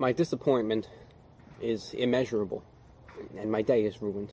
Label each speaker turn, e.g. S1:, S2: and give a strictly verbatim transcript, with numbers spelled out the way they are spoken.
S1: My disappointment is immeasurable, and my day is ruined.